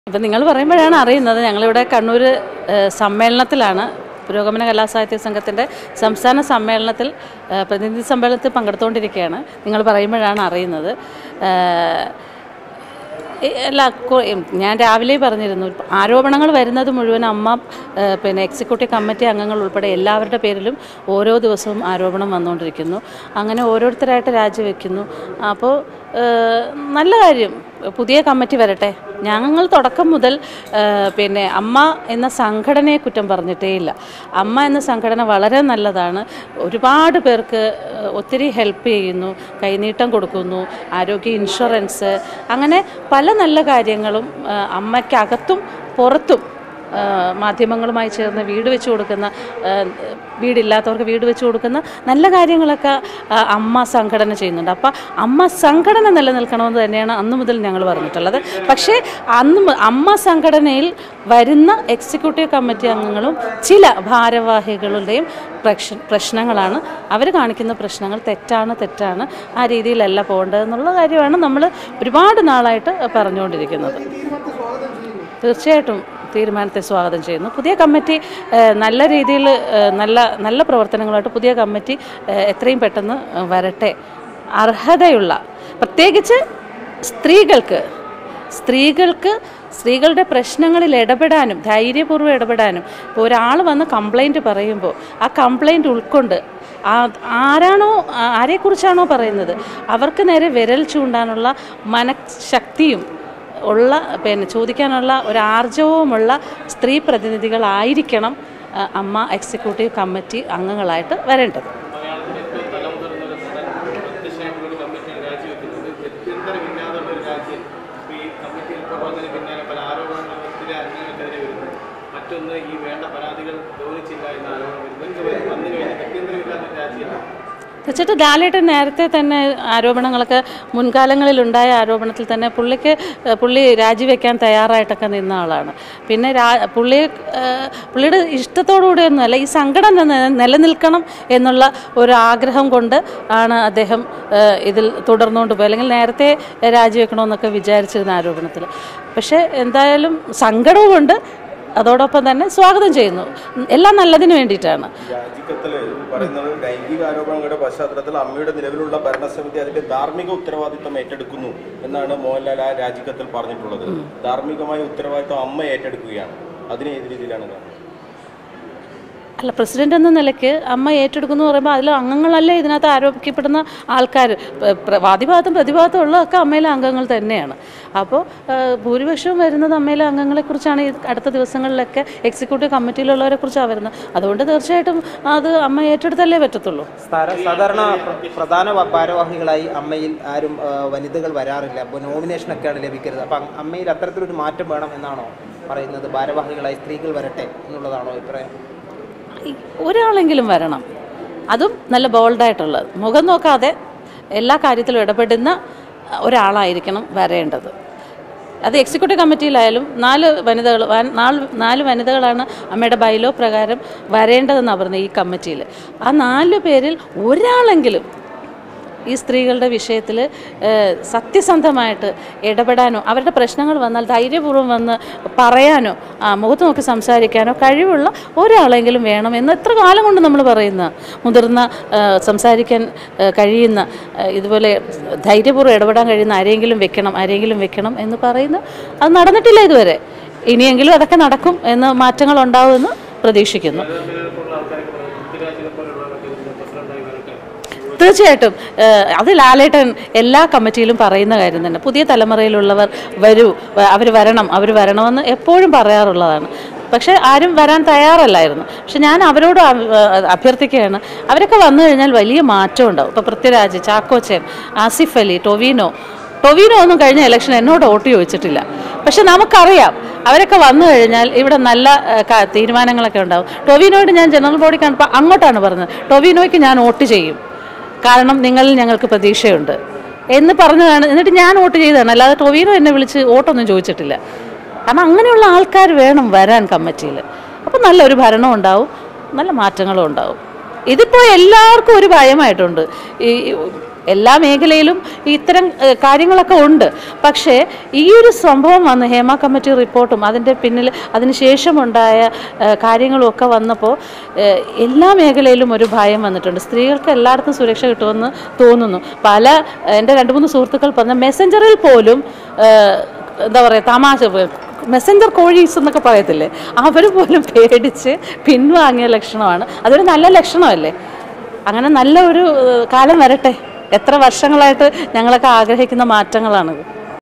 ഇപ്പം നിങ്ങൾ പറയുമ്പോഴാണ് അറിയുന്നത്. ഞങ്ങളിവിടെ കണ്ണൂർ സമ്മേളനത്തിലാണ്, പുരോഗമന കലാസാഹിത്യ സംഘത്തിൻ്റെ സംസ്ഥാന സമ്മേളനത്തിൽ പ്രതിനിധി സമ്മേളനത്തിൽ പങ്കെടുത്തുകൊണ്ടിരിക്കുകയാണ്. നിങ്ങൾ പറയുമ്പോഴാണ് അറിയുന്നത്. ഞാൻ രാവിലെ പറഞ്ഞിരുന്നു, ആരോപണങ്ങൾ വരുന്നത് മുഴുവൻ അമ്മ എക്സിക്യൂട്ടീവ് കമ്മിറ്റി അംഗങ്ങൾ ഉൾപ്പെടെ എല്ലാവരുടെ പേരിലും ഓരോ ദിവസവും ആരോപണം വന്നുകൊണ്ടിരിക്കുന്നു. അങ്ങനെ ഓരോരുത്തരായിട്ട് രാജിവെക്കുന്നു. അപ്പോൾ നല്ല കാര്യം, പുതിയ കമ്മിറ്റി വരട്ടെ. ഞങ്ങൾ തുടക്കം മുതൽ അമ്മ എന്ന സംഘടനയെ കുറ്റം പറഞ്ഞിട്ടേയില്ല. അമ്മ എന്ന സംഘടന വളരെ നല്ലതാണ്. ഒരുപാട് പേർക്ക് ഒത്തിരി ഹെൽപ്പ് ചെയ്യുന്നു, കൈനീട്ടം കൊടുക്കുന്നു, ആരോഗ്യ ഇൻഷുറൻസ്, അങ്ങനെ പല നല്ല കാര്യങ്ങളും അമ്മയ്ക്കകത്തും പുറത്തും മാധ്യമങ്ങളുമായി ചേർന്ന് വീട് വെച്ച് കൊടുക്കുന്ന, വീടില്ലാത്തവർക്ക് വീട് വെച്ച് കൊടുക്കുന്ന നല്ല കാര്യങ്ങളൊക്കെ അമ്മ സംഘടന ചെയ്യുന്നുണ്ട്. അപ്പോൾ അമ്മ സംഘടന നിലനിൽക്കണമെന്ന് തന്നെയാണ് അന്ന് മുതൽ ഞങ്ങൾ പറഞ്ഞിട്ടുള്ളത്. പക്ഷേ അമ്മ സംഘടനയിൽ വരുന്ന എക്സിക്യൂട്ടീവ് കമ്മിറ്റി അംഗങ്ങളും ചില ഭാരവാഹികളുടെയും പ്രശ്നങ്ങളാണ്. അവർ കാണിക്കുന്ന പ്രശ്നങ്ങൾ തെറ്റാണ്, ആ രീതിയിലല്ല പോകേണ്ടതെന്നുള്ള കാര്യമാണ് നമ്മൾ ഒരുപാട് നാളായിട്ട് പറഞ്ഞുകൊണ്ടിരിക്കുന്നത്. തീർച്ചയായിട്ടും തീരുമാനത്തെ സ്വാഗതം ചെയ്യുന്നു. പുതിയ കമ്മിറ്റി നല്ല രീതിയിൽ നല്ല പ്രവർത്തനങ്ങളായിട്ട് പുതിയ കമ്മിറ്റി എത്രയും പെട്ടെന്ന് വരട്ടെ. അർഹതയുള്ള, പ്രത്യേകിച്ച് സ്ത്രീകളുടെ പ്രശ്നങ്ങളിൽ ഇടപെടാനും, ധൈര്യപൂർവ്വം ഇടപെടാനും. ഇപ്പോൾ ഒരാൾ വന്ന് കംപ്ലൈൻറ്റ് പറയുമ്പോൾ ആ കംപ്ലൈൻറ്റ് ഉൾക്കൊണ്ട് ആരെക്കുറിച്ചാണോ പറയുന്നത് അവർക്ക് നേരെ വിരൽ ചൂണ്ടാനുള്ള മനഃശക്തിയും ഉള്ള ചോദിക്കാനുള്ള ഒരാർജവുമുള്ള സ്ത്രീ പ്രതിനിധികളായിരിക്കണം അമ്മ എക്സിക്യൂട്ടീവ് കമ്മിറ്റി അംഗങ്ങളായിട്ട് വരേണ്ടത്. മറ്റൊന്ന്, ഈ വേണ്ട പരാതികൾ ഗൗനിച്ചില്ല എന്ന ആരോപണം തീർച്ചയായിട്ടും ലാലേട്ടൻ നേരത്തെ തന്നെ ആരോപണങ്ങളൊക്കെ, മുൻകാലങ്ങളിലുണ്ടായ ആരോപണത്തിൽ തന്നെ പുള്ളി രാജിവെക്കാൻ തയ്യാറായിട്ടൊക്കെ നിന്ന ആളാണ്. പിന്നെ പുള്ളിയുടെ ഇഷ്ടത്തോടുകൂടിയൊന്നുമല്ല, ഈ സംഘടന നിലനിൽക്കണം എന്നുള്ള ഒരു ആഗ്രഹം കൊണ്ട് ആണ് അദ്ദേഹം ഇതിൽ തുടർന്നുകൊണ്ട് പോയി, അല്ലെങ്കിൽ നേരത്തെ രാജിവെക്കണമെന്നൊക്കെ വിചാരിച്ചിരുന്ന ആരോപണത്തിൽ. പക്ഷേ എന്തായാലും സങ്കടവുമുണ്ട്, അതോടൊപ്പം തന്നെ സ്വാഗതം ചെയ്യുന്നു. എല്ലാം നല്ലതിന് വേണ്ടിയിട്ടാണ്. ലൈംഗിക ആരോപണങ്ങളുടെ പശ്ചാത്തലത്തിൽ അമ്മയുടെ നിലവിലുള്ള ഭരണസമിതി അതിന്റെ ധാർമ്മിക ഉത്തരവാദിത്വം ഏറ്റെടുക്കുന്നു എന്നാണ് മോഹൻലാൽ ആ രാജിക്കത്തിൽ പറഞ്ഞിട്ടുള്ളത്. ധാർമ്മികമായ ഉത്തരവാദിത്വം അമ്മ ഏറ്റെടുക്കുകയാണ്. അതിന് ഏത് രീതിയിലാണ്? അല്ല, പ്രസിഡന്റ് എന്ന നിലയ്ക്ക് അമ്മ ഏറ്റെടുക്കുന്നു പറയുമ്പോൾ അതിൽ അംഗങ്ങളല്ലേ ഇതിനകത്ത് ആരോപിക്കപ്പെടുന്ന ആൾക്കാർ. വാദിഭാഗത്തും പ്രതിഭാഗത്തും ഉള്ളതൊക്കെ അമ്മയിലെ അംഗങ്ങൾ തന്നെയാണ്. അപ്പോൾ ഭൂരിപക്ഷവും വരുന്നത് അമ്മയിലെ അംഗങ്ങളെക്കുറിച്ചാണ്. ഈ അടുത്ത ദിവസങ്ങളിലൊക്കെ എക്സിക്യൂട്ടീവ് കമ്മിറ്റിയിലുള്ളവരെ കുറിച്ചാണ് വരുന്നത്. അതുകൊണ്ട് തീർച്ചയായിട്ടും അത് അമ്മ ഏറ്റെടുത്തല്ലേ പറ്റത്തുള്ളൂ. സാധാരണ പ്രധാന ഭാരവാഹികളായി അമ്മയിൽ ആരും വനിതകൾ വരാറില്ല. അപ്പോൾ നോമിനേഷനൊക്കെയാണ് ലഭിക്കരുത്. അപ്പം അമ്മയിൽ അത്തരത്തിലൊരു മാറ്റം വേണം എന്നാണോ പറയുന്നത്? ഭാരവാഹികളായി സ്ത്രീകൾ വരട്ടെ എന്നുള്ളതാണോ അഭിപ്രായം? ഒരാളെങ്കിലും വരണം, അതും നല്ല ബോൾഡായിട്ടുള്ളത്, മുഖം നോക്കാതെ എല്ലാ കാര്യത്തിലും ഇടപെടുന്ന ഒരാളായിരിക്കണം വരേണ്ടത്. അത് എക്സിക്യൂട്ടീവ് കമ്മിറ്റിയിലായാലും 4 വനിതകളാണ് അമ്മയുടെ ബൈലോ പ്രകാരം വരേണ്ടതെന്നാണ് പറഞ്ഞത് ഈ കമ്മിറ്റിയിൽ. ആ 4 പേരിൽ ഒരാളെങ്കിലും ഈ സ്ത്രീകളുടെ വിഷയത്തിൽ സത്യസന്ധമായിട്ട് ഇടപെടാനോ, അവരുടെ പ്രശ്നങ്ങൾ വന്നാൽ ധൈര്യപൂർവ്വം വന്ന് പറയാനോ, മുഖത്ത് നോക്കി സംസാരിക്കാനോ കഴിവുള്ള ഒരാളെങ്കിലും വേണം എന്ന് എത്ര കാലം കൊണ്ട് നമ്മൾ പറയുന്ന, മുതിർന്ന സംസാരിക്കാൻ കഴിയുന്ന, ഇതുപോലെ ധൈര്യപൂർവ്വം ഇടപെടാൻ കഴിയുന്ന ആരെങ്കിലും വെക്കണം എന്ന് പറയുന്ന, അത് നടന്നിട്ടില്ല ഇതുവരെ. ഇനിയെങ്കിലും അതൊക്കെ നടക്കും എന്ന്, മാറ്റങ്ങൾ ഉണ്ടാവുമെന്ന് പ്രതീക്ഷിക്കുന്നു. തീർച്ചയായിട്ടും അത് ലാലേട്ടൻ എല്ലാ കമ്മിറ്റിയിലും പറയുന്ന കാര്യം തന്നെ. പുതിയ തലമുറയിലുള്ളവർ അവർ വരണമെന്ന് എപ്പോഴും പറയാറുള്ളതാണ്. പക്ഷേ ആരും വരാൻ തയ്യാറല്ലായിരുന്നു. പക്ഷെ ഞാൻ അവരോട് അഭ്യർത്ഥിക്കുകയാണ്, അവരൊക്കെ വന്നു കഴിഞ്ഞാൽ വലിയ മാറ്റം ഉണ്ടാവും. ഇപ്പോൾ പൃഥ്വിരാജ്, ചാക്കോച്ചൻ, ആസിഫ് അലി, ടൊവിനോ ഒന്നും കഴിഞ്ഞ ഇലക്ഷൻ എന്നോട് വോട്ട് ചോദിച്ചിട്ടില്ല. പക്ഷെ നമുക്കറിയാം അവരൊക്കെ വന്നു കഴിഞ്ഞാൽ ഇവിടെ നല്ല തീരുമാനങ്ങളൊക്കെ ഉണ്ടാവും. ടൊവിനോയോട് ഞാൻ ജനറൽ ബോഡി കണ്ടപ്പോൾ അങ്ങോട്ടാണ് പറഞ്ഞത്, ടൊവിനോയ്ക്ക് ഞാൻ വോട്ട് ചെയ്യും, കാരണം നിങ്ങളിൽ ഞങ്ങൾക്ക് പ്രതീക്ഷയുണ്ട് എന്ന് പറഞ്ഞതാണ്. എന്നിട്ട് ഞാൻ വോട്ട് ചെയ്തതാണ്, അല്ലാതെ ടൊവിനോ എന്നെ വിളിച്ച് വോട്ടൊന്നും ചോദിച്ചിട്ടില്ല. കാരണം അങ്ങനെയുള്ള ആൾക്കാർ വേണം വരാൻ കമ്മിറ്റിയിൽ. അപ്പോൾ നല്ലൊരു ഭരണം ഉണ്ടാവും, നല്ല മാറ്റങ്ങളും ഉണ്ടാവും. ഇതിപ്പോൾ എല്ലാവർക്കും ഒരു ഭയമായിട്ടുണ്ട്. എല്ലാ മേഖലയിലും ഇത്തരം കാര്യങ്ങളൊക്കെ ഉണ്ട്. പക്ഷേ ഈ ഒരു സംഭവം വന്ന് ഹേമ കമ്മിറ്റി റിപ്പോർട്ടും അതിൻ്റെ പിന്നിൽ അതിനുശേഷമുണ്ടായ കാര്യങ്ങളും ഒക്കെ വന്നപ്പോൾ എല്ലാ മേഖലയിലും ഒരു ഭയം വന്നിട്ടുണ്ട്. സ്ത്രീകൾക്ക് എല്ലായിടത്തും സുരക്ഷ കിട്ടുമെന്ന് തോന്നുന്നു. എൻ്റെ 2-3 സുഹൃത്തുക്കൾ പറഞ്ഞ മെസ്സഞ്ചറിൽ പോലും എന്താ പറയുക, തമാശ മെസ്സഞ്ചർ കോഴീസ് എന്നൊക്കെ പറയത്തില്ലേ, അവർ പോലും പേടിച്ച് പിൻവാങ്ങിയ ലക്ഷണമാണ്. അതൊരു നല്ല ലക്ഷണമല്ലേ? അങ്ങനെ നല്ല ഒരു കാലം വരട്ടെ. എത്ര വർഷങ്ങളായിട്ട് ഞങ്ങളൊക്കെ ആഗ്രഹിക്കുന്ന മാറ്റങ്ങളാണിത്.